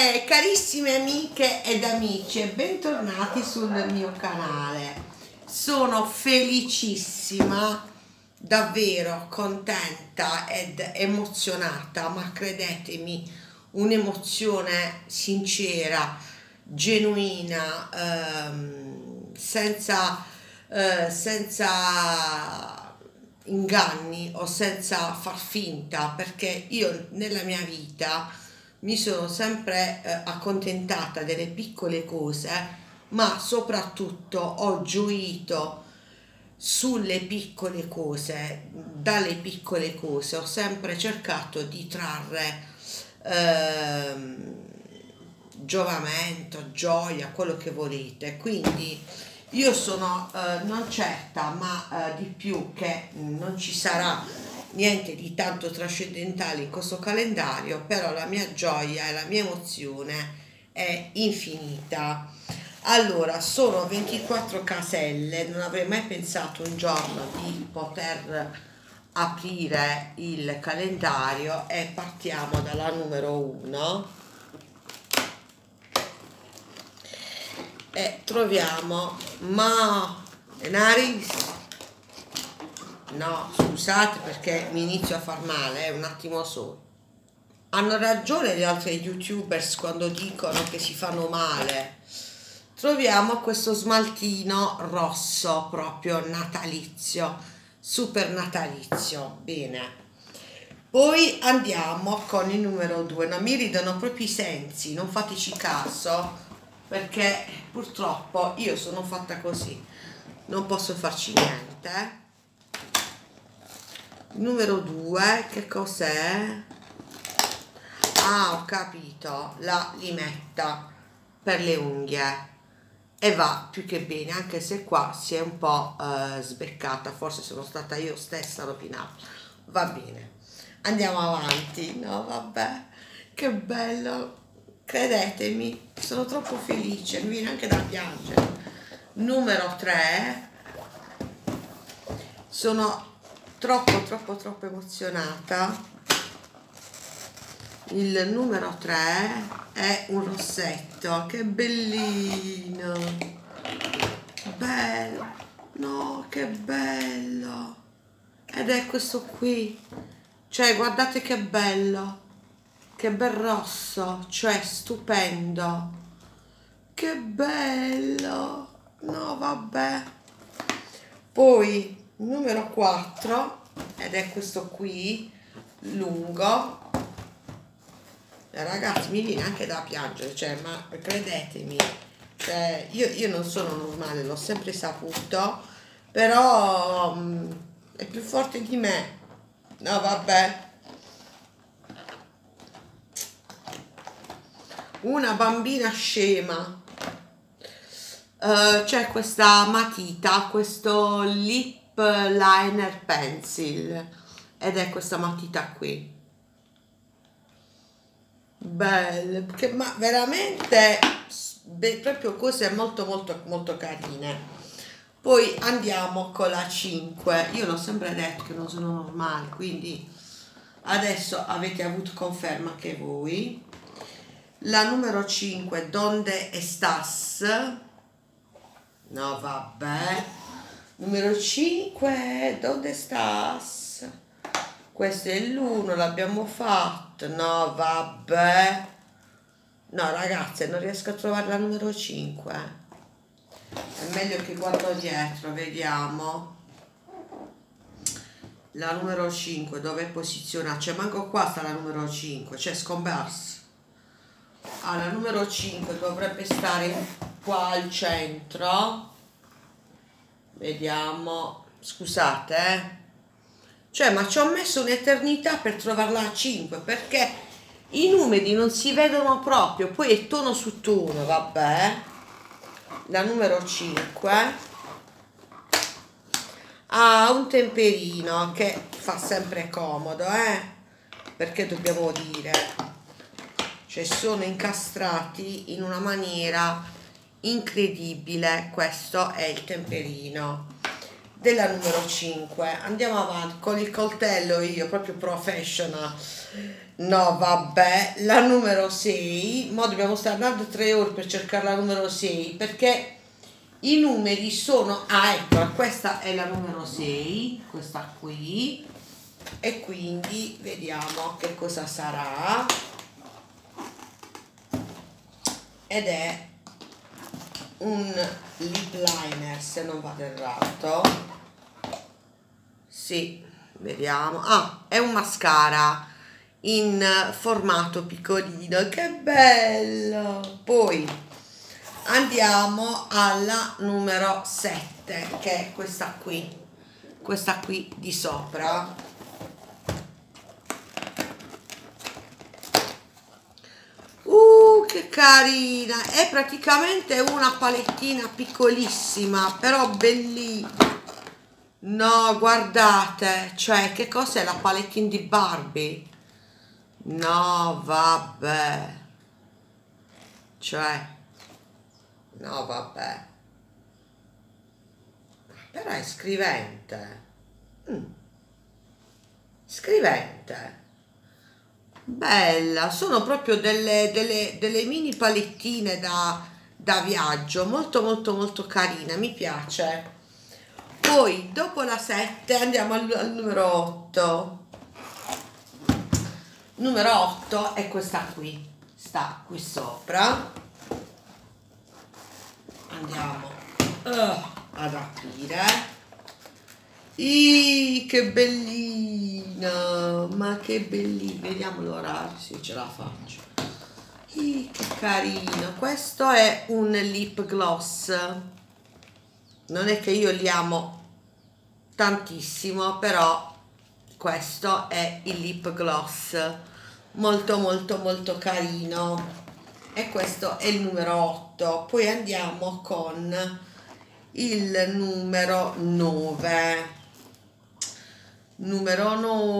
Carissime amiche ed amici, bentornati sul mio canale. Sono felicissima, davvero contenta ed emozionata, ma credetemi, un'emozione sincera, genuina, senza inganni o senza far finta, perché io nella mia vita mi sono sempre accontentata delle piccole cose, ma soprattutto ho gioito sulle piccole cose, dalle piccole cose ho sempre cercato di trarre giovamento, gioia, quello che volete. Quindi io sono non certa, ma di più, che non ci sarà niente di tanto trascendentale in questo calendario, però la mia gioia e la mia emozione è infinita. Allora, sono 24 caselle, non avrei mai pensato un giorno di poter aprire il calendario, e partiamo dalla numero 1 e troviamo Denaris. No, scusate perché mi inizio a far male, un attimo solo. Hanno ragione gli altri youtubers quando dicono che si fanno male. Troviamo questo smaltino rosso, proprio natalizio, super natalizio. Bene. Poi andiamo con il numero 2. Non mi ridono proprio i sensi, non fateci caso, perché purtroppo io sono fatta così, non posso farci niente. Numero 2, che cos'è? Ah, ho capito, la limetta per le unghie, e va più che bene, anche se qua si è un po' sbeccata, forse sono stata io stessa a rovinarla. Va bene, andiamo avanti. No, vabbè, che bello, credetemi, sono troppo felice, mi viene anche da piangere. Numero 3, sono troppo emozionata. Il numero 3 è un rossetto, che bellino, bello, no, che bello, ed è questo qui, cioè guardate che bello, che bel rosso, cioè stupendo, che bello, no vabbè. Poi numero 4, ed è questo qui, lungo. Ragazzi, mi viene anche da piangere, cioè, ma credetemi, cioè, io non sono normale, l'ho sempre saputo, però è più forte di me. No vabbè, una bambina scema. C'è questa matita, questo lip liner pencil, ed è questa matita qui, belle, ma veramente proprio cose molto carine. Poi andiamo con la 5. Io l'ho sempre detto che non sono normale, quindi adesso avete avuto conferma che voi. La numero 5, donde estás? No vabbè, numero 5, donde estás? Questo è l'1, l'abbiamo fatto. No vabbè, no ragazze, non riesco a trovare la numero 5. È meglio che guardo dietro, vediamo la numero 5 dove è posizionata, cioè manco qua sta la numero 5, cioè scomparsa. La numero 5 dovrebbe stare qua al centro, vediamo, scusate cioè, ma ci ho messo un'eternità per trovarla a 5, perché i numeri non si vedono proprio, poi è tono su tono, vabbè. La numero 5 ha un temperino che fa sempre comodo, perché dobbiamo dire, cioè sono incastrati in una maniera incredibile. Questo è il temperino. della numero 5. Andiamo avanti con il coltello, io proprio professional. No, vabbè, la numero 6. Mo dobbiamo stare andando 3 ore per cercare la numero 6 perché i numeri sono, eccola, questa è la numero 6, questa qui, e quindi vediamo che cosa sarà, ed è un lip liner, se non vado errato. Sì, vediamo. È un mascara in formato piccolino, che bello. Poi andiamo alla numero 7, che è questa qui di sopra. Che carina, è praticamente una palettina piccolissima, però bellissima. No, guardate, cioè, che cos'è la palettina di Barbie? No, vabbè, cioè, no, vabbè, però è scrivente. Scrivente. Bella, sono proprio delle mini palettine da viaggio, molto molto molto carina, mi piace. Poi dopo la 7 andiamo al numero 8. Numero 8 è questa qui, sta qui sopra. Andiamo ad aprire. Che bellina, ma che bellina, vediamo l'orario, sì, ce la faccio. Che carino, questo è un lip gloss, non è che io li amo tantissimo, però questo è il lip gloss, molto molto molto carino, e questo è il numero 8. Poi andiamo con il numero 9. Numero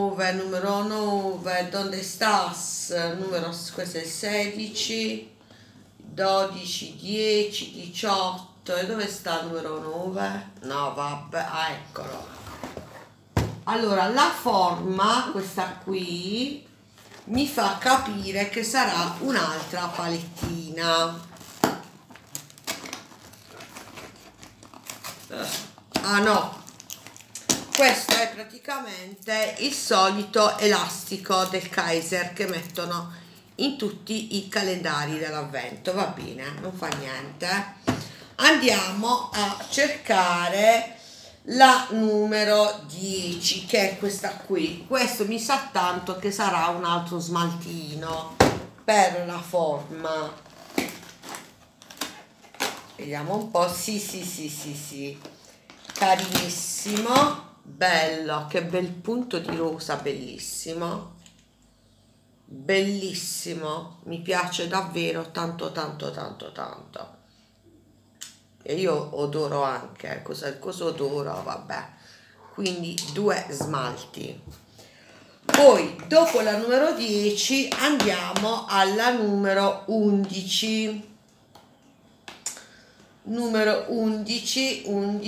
9, dove stas? Questo è il 16, 12, 10, 18, e dove sta il numero 9? No, vabbè, eccolo. Allora, la forma, questa qui, mi fa capire che sarà un'altra palettina. No, questo è praticamente il solito elastico del Kaiser che mettono in tutti i calendari dell'avvento. Va bene, non fa niente. Andiamo a cercare la numero 10, che è questa qui. Questo mi sa tanto che sarà un altro smaltino per la forma. Vediamo un po'. Sì, carinissimo. Bello, che bel punto di rosa, bellissimo, bellissimo, mi piace davvero tanto tanto tanto tanto, e io odoro anche, cosa odoro, vabbè, quindi 2 smalti. Poi dopo la numero 10 andiamo alla numero 11. Numero 11,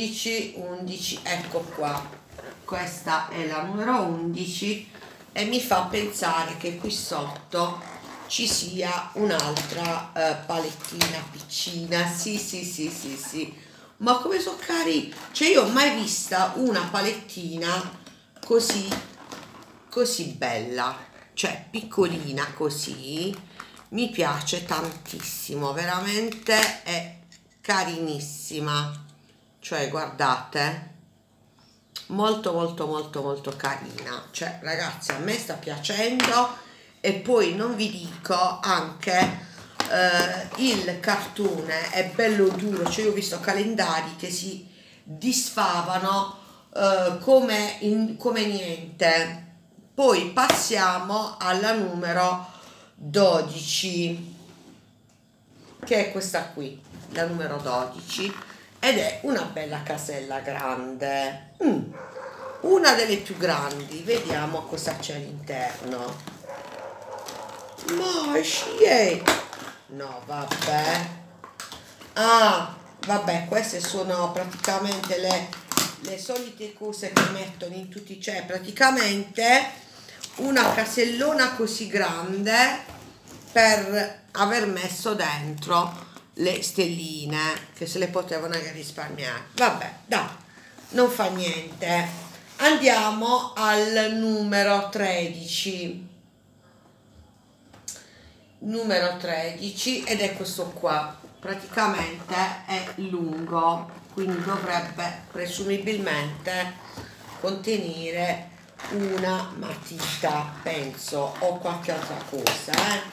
ecco qua. Questa è la numero 11 e mi fa pensare che qui sotto ci sia un'altra palettina piccina. Sì, ma come sono carini, cioè io ho mai vista una palettina così bella, cioè piccolina così, mi piace tantissimo, veramente è carinissima, cioè guardate, molto molto molto molto carina, cioè ragazzi, a me sta piacendo. E poi non vi dico anche il cartone è bello duro, cioè io ho visto calendari che si disfavano come niente. Poi passiamo alla numero 12, che è questa qui, la numero 12, ed è una bella casella grande, una delle più grandi. Vediamo cosa c'è all'interno. No, vabbè. Vabbè, queste sono praticamente le solite cose che mettono in tutti, cioè praticamente una casellona così grande per aver messo dentro le stelline, che se le potevano anche risparmiare. Vabbè, dai, non fa niente. Andiamo al numero 13. Numero 13, ed è questo qua. Praticamente è lungo, quindi dovrebbe presumibilmente contenere una matita, penso, o qualche altra cosa,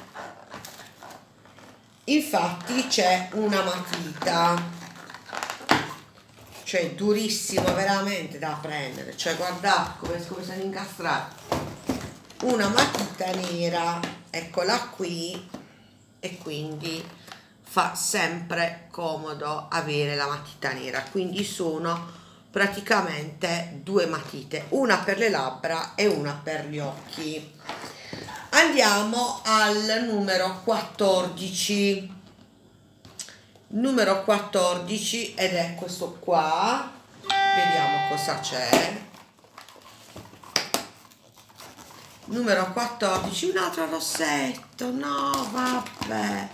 Infatti c'è una matita, cioè durissima veramente da prendere, cioè guardate come sono incastrate, una matita nera, eccola qui, e quindi fa sempre comodo avere la matita nera. Quindi sono praticamente due matite, una per le labbra e una per gli occhi. Andiamo al numero 14. Numero 14, ed è questo qua. Vediamo cosa c'è. Numero 14, un altro rossetto. No, vabbè,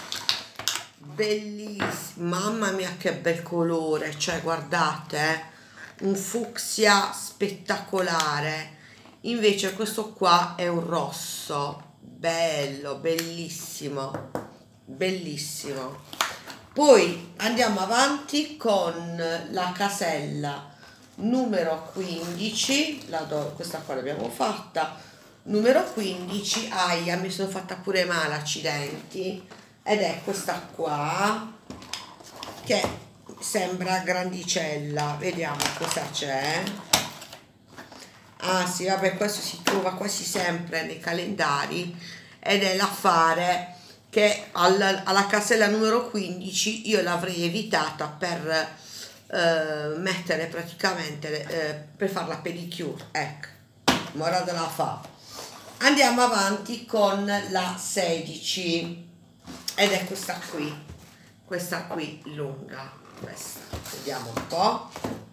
bellissimo, mamma mia che bel colore, cioè guardate, un fucsia spettacolare. Invece questo qua è un rosso, bello, bellissimo, bellissimo. Poi andiamo avanti con la casella numero 15, questa qua l'abbiamo fatta. Numero 15, aia, mi sono fatta pure male, accidenti, ed è questa qua che sembra grandicella. Vediamo cosa c'è. Ah sì, vabbè, questo si trova quasi sempre nei calendari, ed è l'affare che alla casella numero 15 io l'avrei evitata per mettere praticamente per fare la pedicure, ecco, ora della fa. Andiamo avanti con la 16, ed è questa qui lunga, questa, vediamo un po'.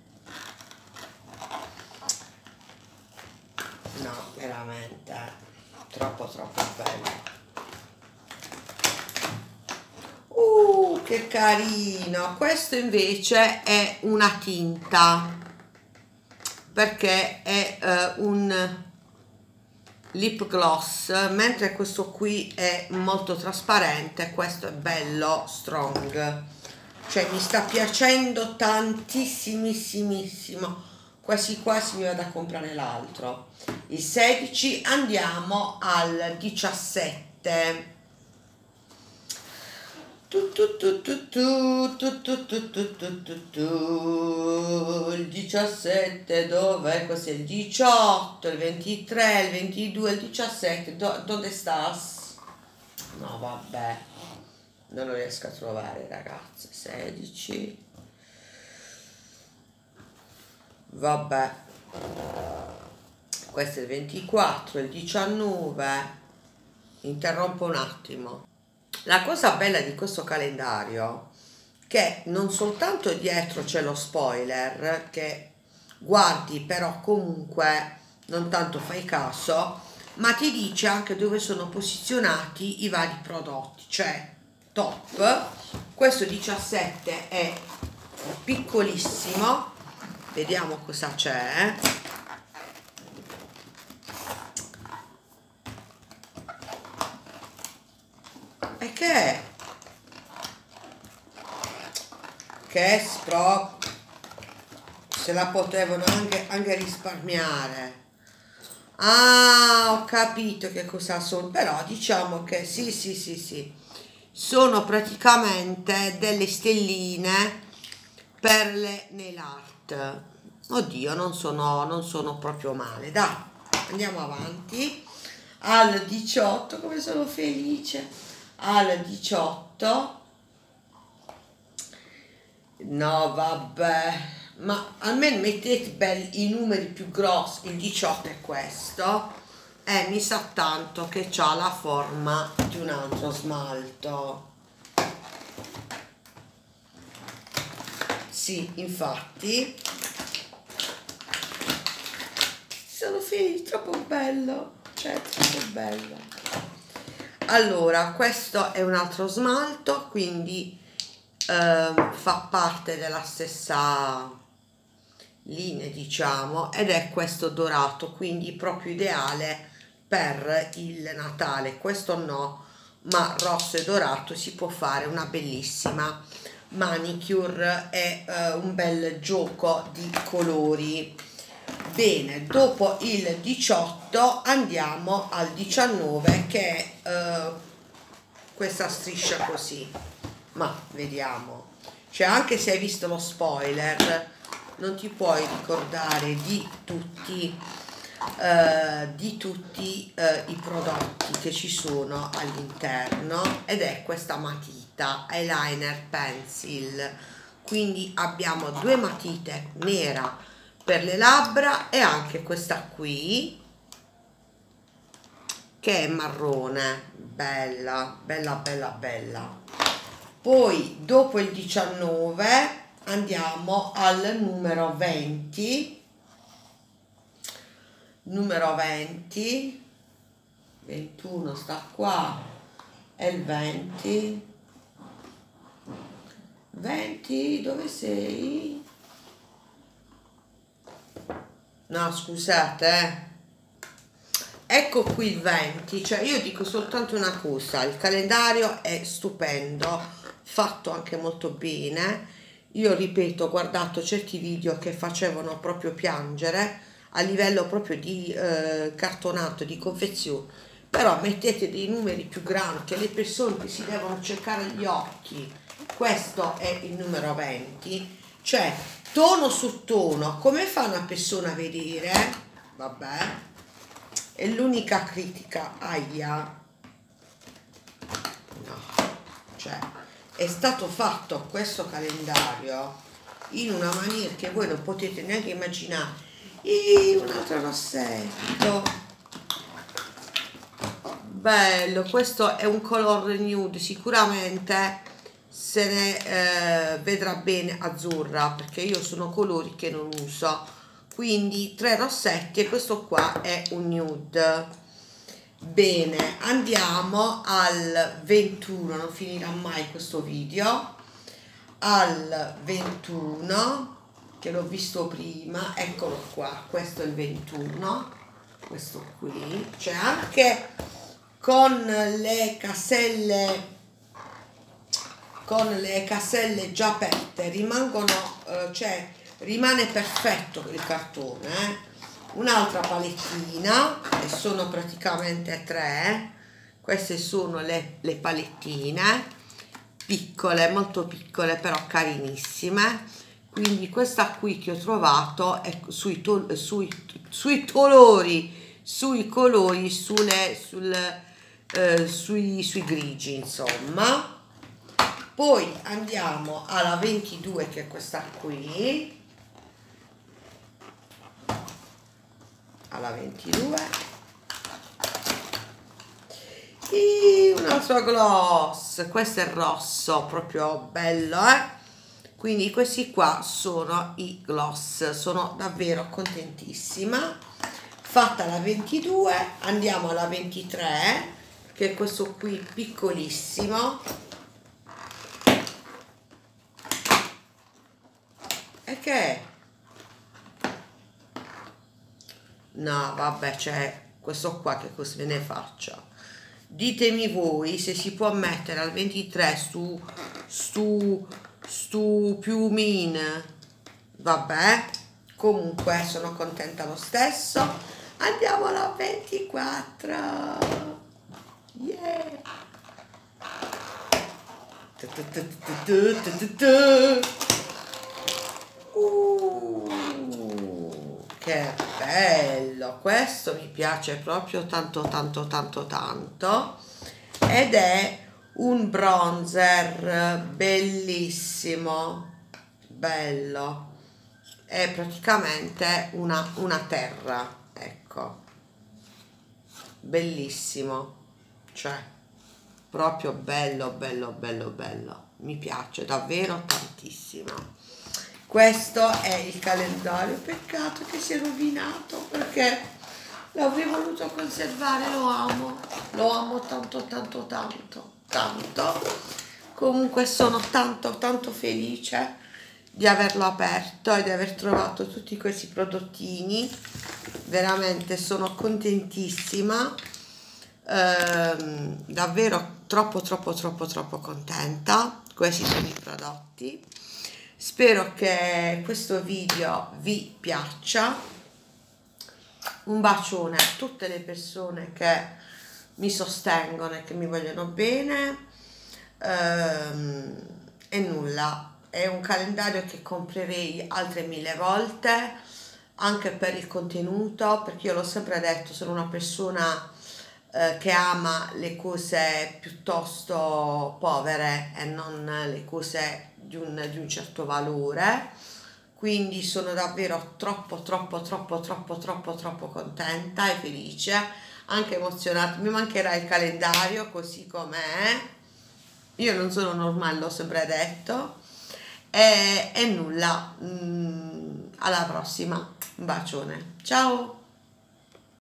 No, veramente troppo bello. Che carino. Questo invece è una tinta, perché è un lip gloss, mentre questo qui è molto trasparente. Questo è bello strong, cioè mi sta piacendo tantissimissimo, quasi mi vado a comprare l'altro. Il 16. Andiamo al 17. Il 17 dov'è? Questo è il 18, il 23, il 22, il 17. Dove sta? No, vabbè, non lo riesco a trovare, ragazze. 16. Vabbè, questo è il 24, il 19. Interrompo un attimo. La cosa bella di questo calendario che non soltanto dietro c'è lo spoiler che guardi, però comunque non tanto fai caso, ma ti dice anche dove sono posizionati i vari prodotti, cioè top. Questo 17 è piccolissimo, vediamo cosa c'è. E che se la potevano anche risparmiare. Ah, ho capito che cosa sono, però diciamo che sì, sono praticamente delle stelline per le nail art. Oddio, non sono proprio male. Dai, andiamo avanti al 18. Come sono felice. Al 18. No, vabbè, ma almeno mettete i numeri più grossi. Il 18 è questo, e mi sa tanto che ha la forma di un altro smalto. Sì, infatti sono finiti, troppo bello, cioè troppo bello. Allora, questo è un altro smalto, quindi fa parte della stessa linea, diciamo, ed è questo dorato, quindi proprio ideale per il Natale. Questo no, ma rosso e dorato si può fare una bellissima manicure e un bel gioco di colori. Bene, dopo il 18 andiamo al 19, che è questa striscia così, ma vediamo, cioè anche se hai visto lo spoiler non ti puoi ricordare di tutti i prodotti che ci sono all'interno, ed è questa matita eyeliner pencil. Quindi abbiamo due matite, nera per le labbra e anche questa qui che è marrone, bella bella bella bella. Poi dopo il 19 andiamo al numero 20, 21 sta qua, e il 20 dove sei? No, scusate, ecco qui il 20, cioè io dico soltanto una cosa, il calendario è stupendo, fatto anche molto bene. Io ripeto, ho guardato certi video che facevano proprio piangere a livello proprio di cartonato, di confezione, però mettete dei numeri più grandi che le persone che si devono cercare gli occhi. Questo è il numero 20, cioè tono su tono, come fa una persona a vedere? Vabbè, è l'unica critica, aia, no, cioè è stato fatto questo calendario in una maniera che voi non potete neanche immaginare. Un altro rossetto bello, questo è un color nude, sicuramente se ne vedrà bene azzurra, perché io sono colori che non uso, quindi 3 rossetti e questo qua è un nude. Bene, andiamo al 21, non finirà mai questo video, al 21 che l'ho visto prima, eccolo qua, questo è il 21, questo qui, c'è anche con le caselle già aperte, rimangono, cioè rimane perfetto il cartone. Un'altra palettina, e sono praticamente 3, queste sono le palettine piccole, molto piccole però carinissime. Quindi questa qui che ho trovato è sui colori, sui grigi, insomma. Poi andiamo alla 22, che è questa qui, alla 22, e un altro gloss, questo è rosso, proprio bello, quindi questi qua sono i gloss, sono davvero contentissima. Fatta la 22, andiamo alla 23, che è questo qui piccolissimo, e che è, no vabbè, c'è questo qua, che cosa me ne faccia, ditemi voi se si può mettere al 23 stu piumine, vabbè, comunque sono contenta lo stesso. Andiamo alla 24, yeah, che bello, questo mi piace proprio tanto tanto tanto tanto, ed è un bronzer bellissimo, bello, è praticamente una terra, ecco, bellissimo, cioè proprio bello bello bello bello, mi piace davvero tantissimo. Questo è il calendario, peccato che si è rovinato perché L'avrei voluto conservare, lo amo tanto tanto tanto tanto. Comunque sono tanto tanto felice di averlo aperto e di aver trovato tutti questi prodottini, veramente sono contentissima, davvero troppo troppo troppo troppo contenta. Questi sono i prodotti, spero che questo video vi piaccia. Un bacione a tutte le persone che mi sostengono e che mi vogliono bene. E nulla, è un calendario che comprerei altre 1000 volte anche per il contenuto, perché io l'ho sempre detto, sono una persona che ama le cose piuttosto povere e non le cose di un certo valore. Quindi sono davvero troppo troppo troppo troppo troppo troppo contenta e felice, anche emozionata. Mi mancherà il calendario così com'è, io non sono normale, l'ho sempre detto. E nulla, alla prossima, un bacione, ciao.